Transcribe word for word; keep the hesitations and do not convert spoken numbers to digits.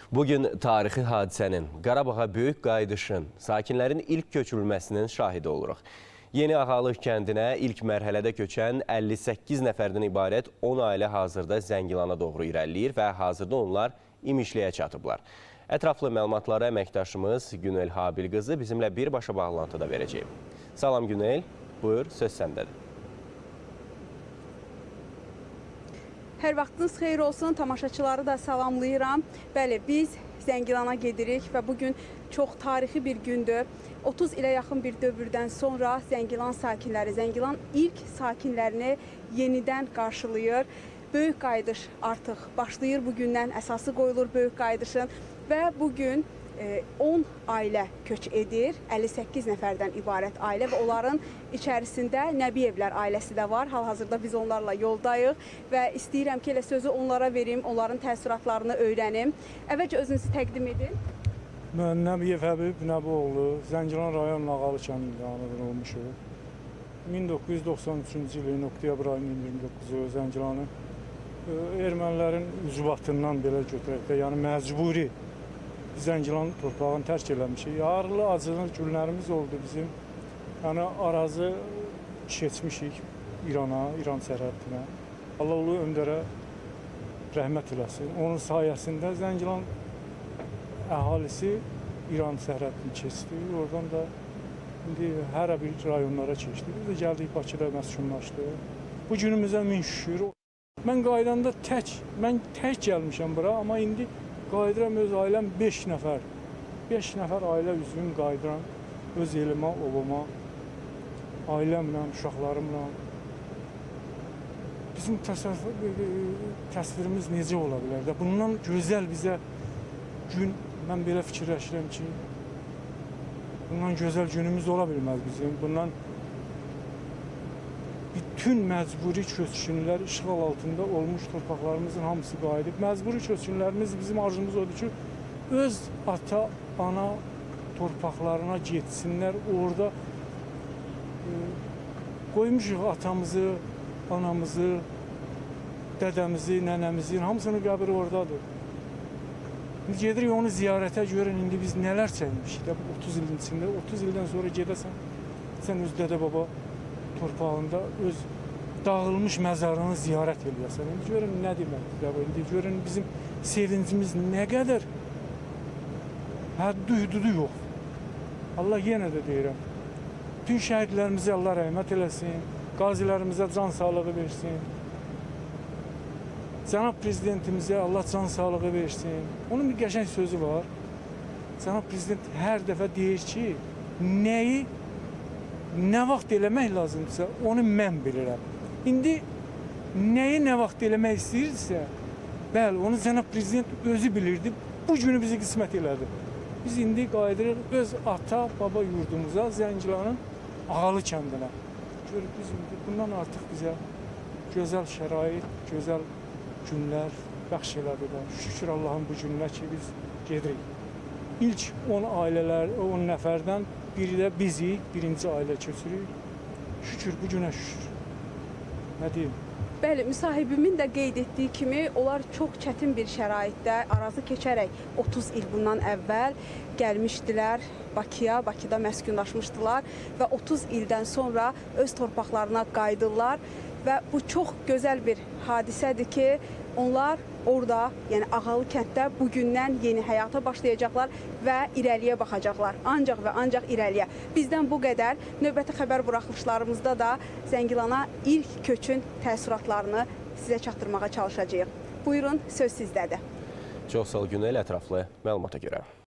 Bugün tarixi hadisənin, Qarabağa böyük qayıdışın, sakinlərin ilk köçürülməsinin şahidi oluruq. Yeni Ağalıq kəndinə ilk mərhələdə köçən əlli səkkiz nəfərdən ibarət on ailə hazırda Zəngilana doğru irəliləyir və hazırda onlar İmişliyə çatıblar. Ətraflı məlumatları əməkdaşımız Günel Habil qızı bizimlə birbaşa bağlantıda verəcək. Salam Günel, buyur, söz səndədir. Hər vaxtınız xeyir olsun, tamaşaçıları da salamlayıram. Bəli, biz Zəngilana gedirik və bugün çox tarixi bir gündür. otuz ilə yaxın bir dövrdən sonra Zəngilan sakinləri, Zəngilan ilk sakinlərini yenidən qarşılayır. Böyük qayıdış artıq başlayır, bugündən əsası qoyulur böyük qayıdışın və bugün on ailə köç edir, əlli səkkiz nəfərdən ibarət ailə və onların içərisində Nəbiyevlər ailəsi də var. Hal-hazırda biz onlarla yoldayıq və istəyirəm ki, elə sözü onlara verim, onların təəssüratlarını öyrənim. Əvvəlcə özünüzü təqdim edin. Mən Nəbiyev Həbib Nəbioğlu, Zəngilan rayon Ağalı kəndində anadan olmuşum. min doqquz yüz doxsan üçüncü ilin oktyabr ayının iyirmi doqquzu Zəngilanın ermənilərin ucbatından belə götürək də, yəni məcburi Zəngilan torpağını tərk eləmişik. Ağrılı, acılı günlərimiz oldu bizim. Yəni arazı keçmişik İrana, İran sərhədinə. Allah ulu öndərə rəhmət eləsin. Onun sayəsində Zəngilan əhalisi İran sərhədini keçdi. Oradan da indi hər bir rayonlara keçdi. Biz də gəldik Bakıda məskunlaşdıq. Bu günümüzə min şükür. Mən qaydanda tək, mən tək gəlmişəm bura, amma indi qayıdıram öz ailəm beş nəfər. beş nəfər ailə üzvüm qayıdıram öz elimə, obama, ailəmlə, uşaqlarımla. Bizim təsvirimiz necə ola bilər də? Bundan gözəl bizə gün, mən belə fikirləşirəm ki, bundan gözəl günümüz ola bilməz bizim. Bundan bütün məcburi köçkünlər işğal altında olmuş torpaqlarımızın hamısı qayıdıb. Məcburi köçkünlərimiz bizim arzumuz odur ki, öz ata, ana torpaqlarına getsinlər. Orada e, qoymuşuq atamızı, anamızı, dədəmizi, nənəmizi, hamısının qəbri oradadır. Biz gedirik onu ziyarətə görün, indi biz nələr çəkmişik də bu otuz ilin içində. otuz ildən sonra gedəsən, sən öz dədə baba torpağında öz dağılmış məzarını ziyarət edəsən. İndi görün nə deməkdir də bu, indi görün bizim sevincimiz nə qədər həddi hüdudu yox. Allah yenə də deyirəm, bütün şəhidlərimizə Allah rəhmət eləsin, qazilərimizə can sağlığı versin, cənab prezidentimizə Allah can sağlığı versin. Onun bir qəşəng sözü var, cənab prezident hər dəfə deyir ki, nəyi nə vaxt eləmək lazımdırsa, onu mən bilirəm. İndi nəyi nə vaxt eləmək istəyirsə, bəli, onu cənab prezident özü bilirdi, bu günü bizi qismət elədi. Biz indi qayıdırıq öz ata, baba yurdumuza, Zəngilanın Ağalı kəndinə. Görürük, biz bundan artıq bizə gözəl şərait, gözəl günlər bəxş elədi də. Şükür Allah'ın bu gününə ki, biz gedirik. İlk on ailələr, on nəfərdən biri də bizi, birinci ailə köçürük. Şükür, bu günə şükür. Nə deyim? Bəli, müsahibimin də qeyd etdiyi kimi, onlar çox çətin bir şəraitdə arazı keçərək otuz il bundan əvvəl gəlmişdilər Bakıya, Bakıda məskunlaşmışdılar və otuz ildən sonra öz torpaqlarına qayıdırlar və bu çox gözəl bir hadisədir ki, onlar orada, yəni Ağalı kənddə bugündən yeni həyata başlayacaqlar və irəliyə baxacaqlar. Ancaq və ancaq irəliyə. Bizdən bu qədər. Növbəti xəbər buraxılışlarımızda da Zəngilana ilk köçün təəssüratlarını sizə çatdırmağa çalışacağıq. Buyurun, söz sizdədir. Çox sağ ol Günel, ətraflı məlumata görə.